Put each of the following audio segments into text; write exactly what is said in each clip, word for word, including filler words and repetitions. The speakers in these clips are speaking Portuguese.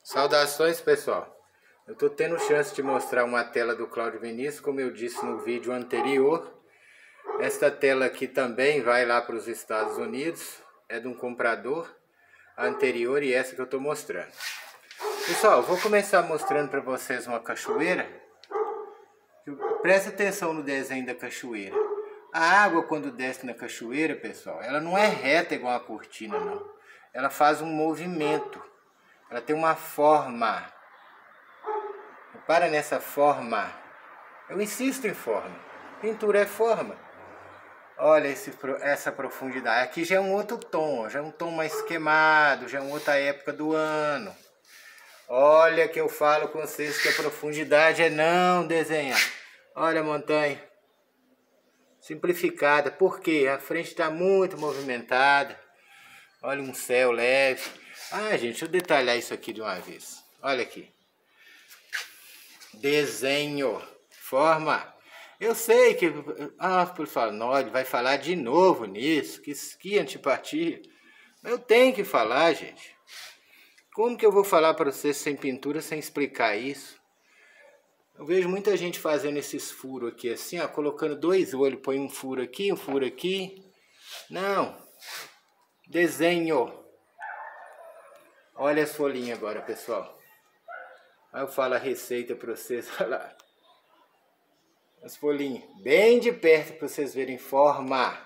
Saudações, pessoal. Eu estou tendo chance de mostrar uma tela do Cláudio Vinícius, como eu disse no vídeo anterior. Esta tela aqui também vai lá para os Estados Unidos, é de um comprador anterior e essa que eu estou mostrando. Pessoal, vou começar mostrando para vocês uma cachoeira. Presta atenção no desenho da cachoeira. A água, quando desce na cachoeira, pessoal, ela não é reta igual a cortina, não. Ela faz um movimento. Ela tem uma forma. Repara nessa forma. Eu insisto em forma. Pintura é forma. Olha esse, essa profundidade. Aqui já é um outro tom. Já é um tom mais queimado. Já é uma outra época do ano. Olha que eu falo com vocês que a profundidade é não desenhar. Olha a montanha. Simplificada. Por quê? A frente está muito movimentada. Olha um céu leve. Ah, gente, deixa eu detalhar isso aqui de uma vez. Olha aqui. Desenho. Forma. Eu sei que... Ah, por falar, não, ele vai falar de novo nisso. Que, que antipatia. Eu tenho que falar, gente. Como que eu vou falar para vocês sem pintura, sem explicar isso? Eu vejo muita gente fazendo esses furos aqui assim, ó, colocando dois olhos. Põe um furo aqui, um furo aqui. Não. Desenho. Olha as folhinhas agora, pessoal. Aí eu falo a receita para vocês, olha lá. As folhinhas, bem de perto para vocês verem forma.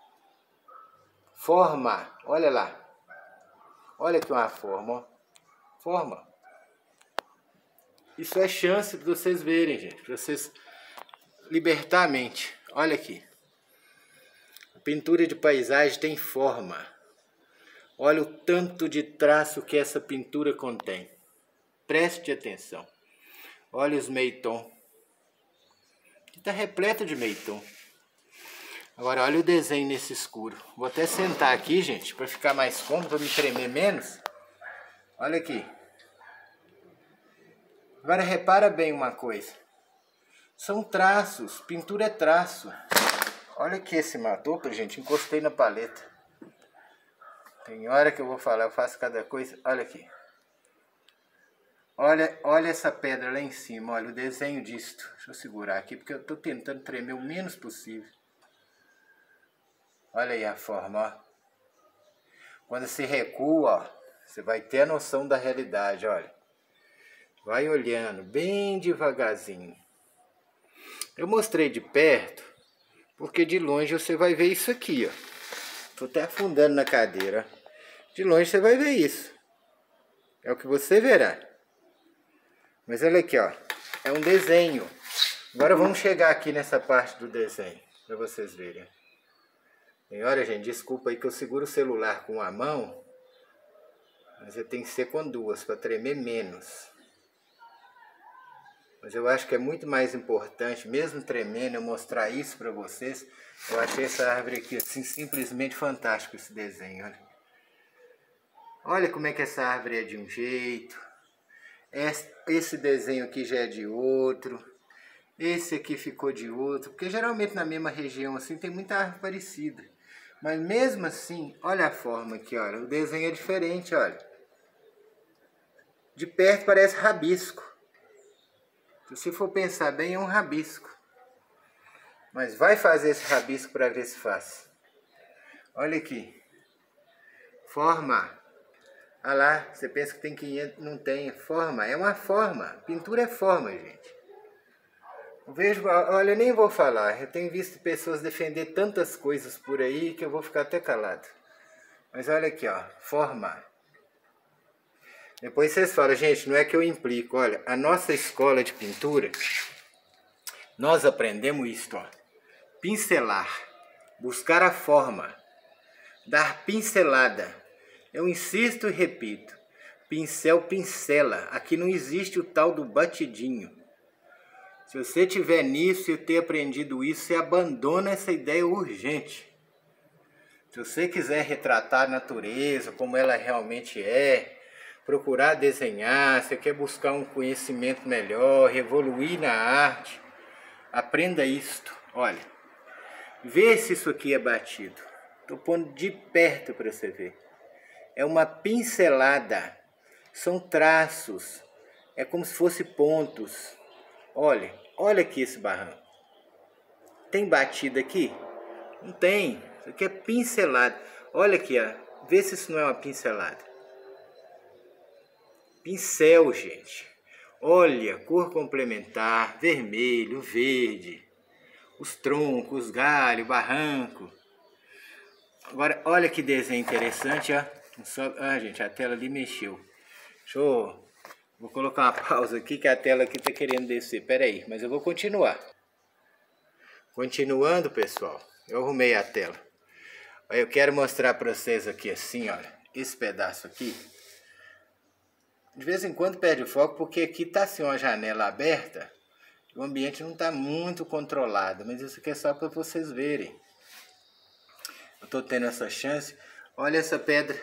Forma, olha lá. Olha aqui uma forma, ó. Forma. Isso é chance para vocês verem, gente. Para vocês libertar a mente. Olha aqui. A pintura de paisagem tem forma. Olha o tanto de traço que essa pintura contém. Preste atenção. Olha os meio-tom. Está repleto de meio-tom. Agora olha o desenho nesse escuro. Vou até sentar aqui, gente, para ficar mais cômodo, para me tremer menos. Olha aqui. Agora repara bem uma coisa. São traços. Pintura é traço. Olha aqui esse matopo, gente. Encostei na paleta. Tem hora que eu vou falar, eu faço cada coisa. Olha aqui. Olha, olha essa pedra lá em cima. Olha o desenho disto. Deixa eu segurar aqui, porque eu estou tentando tremer o menos possível. Olha aí a forma, ó. Quando se recua, ó, você vai ter a noção da realidade, olha. Vai olhando bem devagarzinho. Eu mostrei de perto, porque de longe você vai ver isso aqui, ó. Estou até afundando na cadeira. De longe você vai ver isso. É o que você verá. Mas olha aqui, ó. É um desenho. Agora vamos chegar aqui nessa parte do desenho. Para vocês verem. E olha, gente, desculpa aí que eu seguro o celular com uma mão. Mas eu tenho que ser com duas, para tremer menos. Mas eu acho que é muito mais importante, mesmo tremendo, eu mostrar isso para vocês. Eu achei essa árvore aqui assim, simplesmente fantástico esse desenho, olha. Olha como é que essa árvore é de um jeito. Esse desenho aqui já é de outro. Esse aqui ficou de outro. Porque geralmente na mesma região assim tem muita árvore parecida. Mas mesmo assim, olha a forma aqui, olha. O desenho é diferente, olha. De perto parece rabisco. Se você for pensar bem, é um rabisco. Mas vai fazer esse rabisco para ver se faz. Olha aqui. Forma. Olha lá, você pensa que tem quinhentos, não tem. Forma, é uma forma. Pintura é forma, gente. Eu vejo, olha, eu nem vou falar. Eu tenho visto pessoas defender tantas coisas por aí que eu vou ficar até calado. Mas olha aqui, ó. Forma. Depois vocês falam, gente, não é que eu implico. Olha, a nossa escola de pintura, nós aprendemos isto, ó. Pincelar. Buscar a forma. Dar pincelada. Eu insisto e repito. Pincel pincela. Aqui não existe o tal do batidinho. Se você tiver nisso e ter aprendido isso, você abandona essa ideia urgente. Se você quiser retratar a natureza como ela realmente é, procurar desenhar, você quer buscar um conhecimento melhor, evoluir na arte, aprenda isto. Olha, vê se isso aqui é batido. Estou pondo de perto para você ver. É uma pincelada. São traços. É como se fosse pontos. Olha, olha aqui esse barranco. Tem batida aqui? Não tem. Isso aqui é pincelado. Olha aqui, ó. Vê se isso não é uma pincelada. Pincel, gente. Olha, cor complementar, vermelho, verde. Os troncos, os galhos, barranco. Agora, olha que desenho interessante, ó. Só... Ah, gente, a tela ali mexeu. Deixa eu... Vou colocar uma pausa aqui, que a tela aqui tá querendo descer. Pera aí, mas eu vou continuar. Continuando, pessoal. Eu arrumei a tela. Eu quero mostrar para vocês aqui assim, olha. Esse pedaço aqui. De vez em quando perde o foco, porque aqui tá assim uma janela aberta. O ambiente não tá muito controlado, mas isso aqui é só para vocês verem. Eu tô tendo essa chance. Olha essa pedra.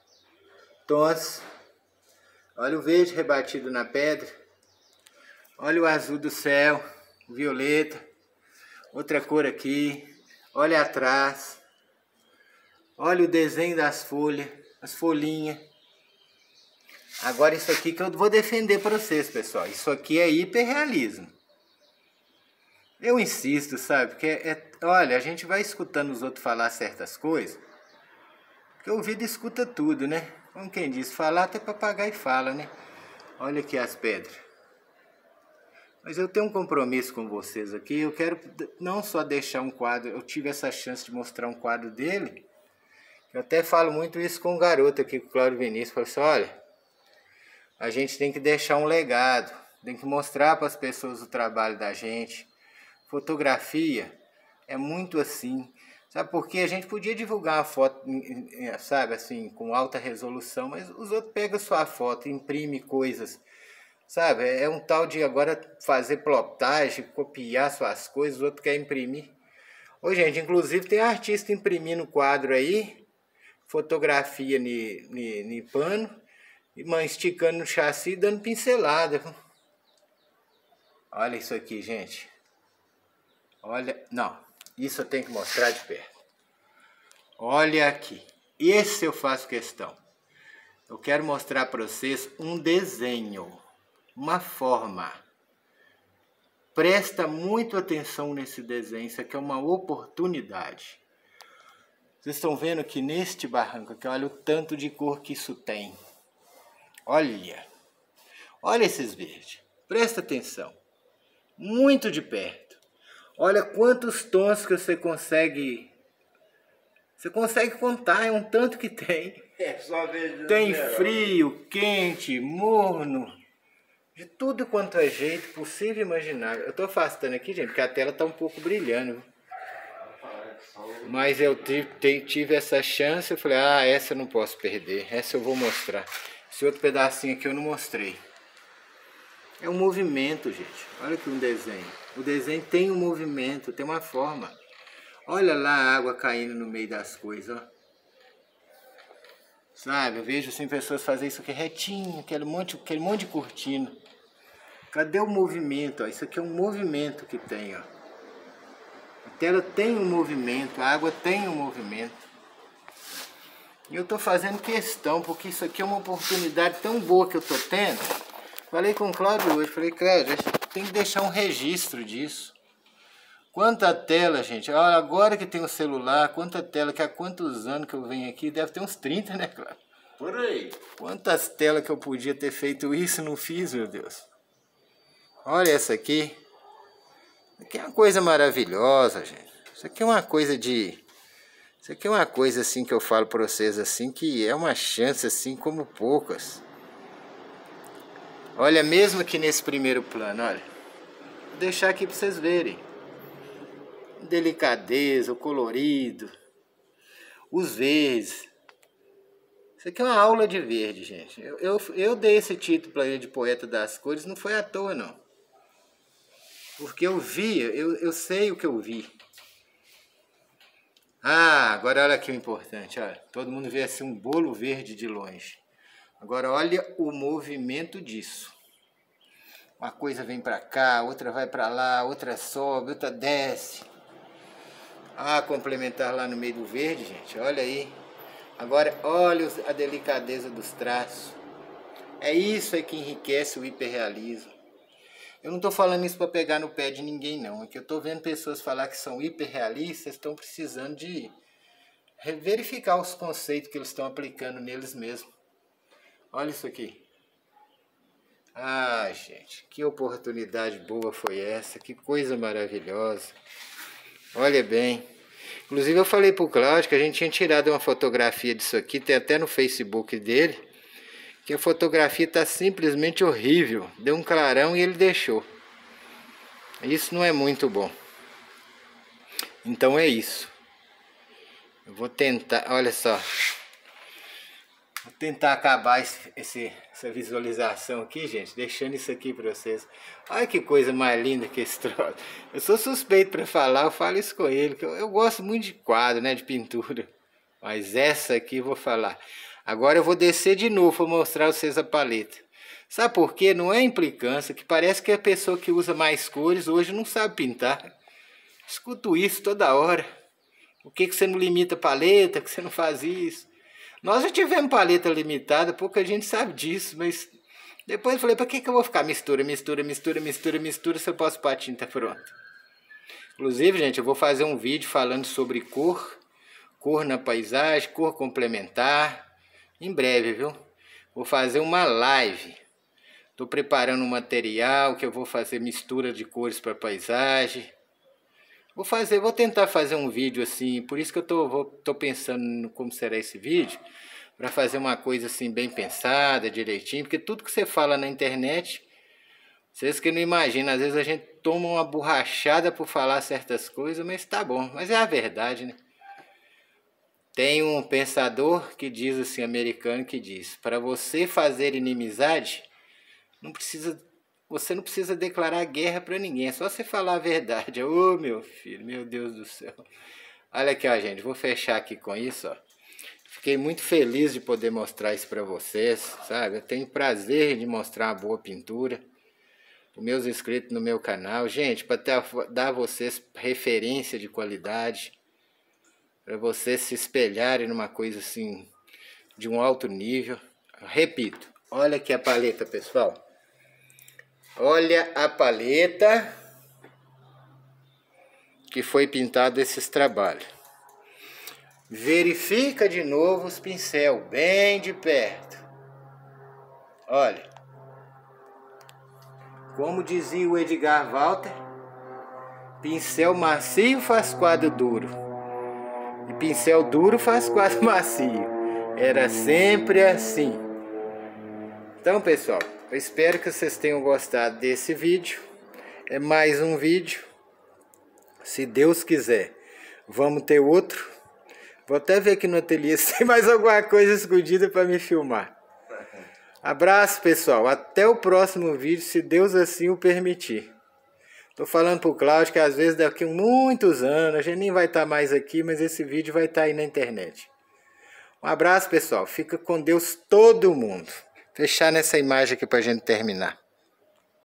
Tons. Olha o verde rebatido na pedra. Olha o azul do céu. O violeta. Outra cor aqui. Olha atrás. Olha o desenho das folhas. As folhinhas. Agora isso aqui que eu vou defender para vocês, pessoal. Isso aqui é hiperrealismo. Eu insisto, sabe? Porque é, olha, a gente vai escutando os outros falar certas coisas. Porque o ouvido escuta tudo, né? Como quem diz, falar até papagaio fala, né? Olha aqui as pedras. Mas eu tenho um compromisso com vocês aqui. Eu quero não só deixar um quadro. Eu tive essa chance de mostrar um quadro dele. Eu até falo muito isso com o garoto aqui, com o Cláudio Vinícius. Falei assim, olha, a gente tem que deixar um legado. Tem que mostrar para as pessoas o trabalho da gente. Fotografia é muito assim. Sabe por quê? A gente podia divulgar uma foto, sabe, assim, com alta resolução, mas os outros pegam sua foto, imprimem coisas, sabe? É um tal de agora fazer plotagem, copiar suas coisas, os outros querem imprimir. Ô, gente, inclusive tem artista imprimindo quadro aí, fotografia em pano, e esticando no chassi e dando pincelada. Olha isso aqui, gente. Olha, não, isso eu tenho que mostrar de perto. Olha aqui, esse eu faço questão. Eu quero mostrar para vocês um desenho, uma forma. Presta muito atenção nesse desenho, isso aqui é uma oportunidade. Vocês estão vendo que neste barranco aqui, olha o tanto de cor que isso tem. Olha, olha esses verdes, presta atenção, muito de perto. Olha quantos tons que você consegue, você consegue contar, é um tanto que tem. É, só verde. Tem frio, quente, morno, de tudo quanto é jeito possível e imaginável. Eu tô afastando aqui, gente, porque a tela tá um pouco brilhando. Mas eu tive, tive essa chance, eu falei, ah, essa eu não posso perder, essa eu vou mostrar. Esse outro pedacinho aqui eu não mostrei. É um movimento, gente. Olha aqui um desenho. O desenho tem um movimento, tem uma forma. Olha lá a água caindo no meio das coisas, ó. Sabe, eu vejo assim pessoas fazerem isso aqui retinho, aquele monte, aquele monte de cortina. Cadê o movimento? Ó? Isso aqui é um movimento que tem, ó. A tela tem um movimento, a água tem um movimento. E eu tô fazendo questão, porque isso aqui é uma oportunidade tão boa que eu tô tendo. Falei com o Cláudio hoje, falei, Cláudio, tem que deixar um registro disso. Quanta tela, gente. Olha, agora que tem o celular, quanta tela, que há quantos anos que eu venho aqui, deve ter uns trinta, né, Cláudio? Por aí. Quantas telas que eu podia ter feito isso e não fiz, meu Deus. Olha essa aqui. Isso aqui é uma coisa maravilhosa, gente. Isso aqui é uma coisa de... Isso aqui é uma coisa assim que eu falo para vocês assim, que é uma chance assim como poucas. Olha, mesmo aqui nesse primeiro plano, olha. Vou deixar aqui para vocês verem. Delicadeza, o colorido, os verdes. Isso aqui é uma aula de verde, gente. Eu, eu, eu dei esse título para ele de poeta das cores, não foi à toa, não. Porque eu via, eu, eu sei o que eu vi. Ah, agora olha aqui o importante, olha. Todo mundo vê assim um bolo verde de longe. Agora olha o movimento disso. Uma coisa vem para cá, outra vai para lá, outra sobe, outra desce. Ah, complementar lá no meio do verde, gente, olha aí. Agora olha a delicadeza dos traços. É isso aí que enriquece o hiperrealismo. Eu não estou falando isso para pegar no pé de ninguém, não. É que eu estou vendo pessoas falar que são hiperrealistas, estão precisando de verificar os conceitos que eles estão aplicando neles mesmos. Olha isso aqui. Ah, gente, que oportunidade boa foi essa, que coisa maravilhosa. Olha bem. Inclusive eu falei pro Cláudio que a gente tinha tirado uma fotografia disso aqui, tem até no Facebook dele, que a fotografia está simplesmente horrível. Deu um clarão e ele deixou. Isso não é muito bom. Então é isso. Eu vou tentar, olha só. Vou tentar acabar esse, esse, essa visualização aqui, gente, deixando isso aqui para vocês. Olha que coisa mais linda que esse troço. Eu sou suspeito para falar, eu falo isso com ele, que eu, eu gosto muito de quadro, né, de pintura. Mas essa aqui eu vou falar. Agora eu vou descer de novo para mostrar a vocês a paleta. Sabe por quê? Não é implicância, que parece que a pessoa que usa mais cores hoje não sabe pintar. Escuto isso toda hora. Por que, que você não limita a paleta, que você não faz isso? Nós já tivemos paleta limitada, pouca gente sabe disso, mas depois eu falei, para que, que eu vou ficar mistura, mistura, mistura, mistura, mistura, se eu posso pôr a tinta pronta? Inclusive, gente, eu vou fazer um vídeo falando sobre cor, cor na paisagem, cor complementar, em breve, viu? Vou fazer uma live. Estou preparando um material que eu vou fazer mistura de cores para paisagem. Vou fazer, vou tentar fazer um vídeo assim, por isso que eu tô, vou, tô pensando no como será esse vídeo, para fazer uma coisa assim bem pensada, direitinho, porque tudo que você fala na internet, vocês que não imaginam, às vezes a gente toma uma borrachada por falar certas coisas, mas tá bom, mas é a verdade, né? Tem um pensador que diz assim, americano, que diz, para você fazer inimizade, não precisa... Você não precisa declarar guerra para ninguém, é só você falar a verdade. Ô, oh, meu filho, meu Deus do céu. Olha aqui, ó, gente, vou fechar aqui com isso, ó. Fiquei muito feliz de poder mostrar isso para vocês, sabe? Eu tenho prazer de mostrar uma boa pintura para os meus inscritos no meu canal. Gente, para dar a vocês referência de qualidade, para vocês se espelharem numa coisa assim, de um alto nível. Repito, olha aqui a paleta, pessoal. Olha a paleta que foi pintado esses trabalhos. Verifica de novo os pincel bem de perto. Olha. Como dizia o Edgar Walter, pincel macio faz quadro duro. E pincel duro faz quadro macio. Era sempre assim. Então, pessoal, eu espero que vocês tenham gostado desse vídeo. É mais um vídeo. Se Deus quiser, vamos ter outro. Vou até ver aqui no ateliê se tem mais alguma coisa escondida para me filmar. Abraço, pessoal. Até o próximo vídeo, se Deus assim o permitir. Tô falando pro Cláudio que às vezes daqui a muitos anos, a gente nem vai estar mais aqui, mas esse vídeo vai estar aí na internet. Um abraço, pessoal. Fica com Deus todo mundo. Fechar nessa imagem aqui pra gente terminar.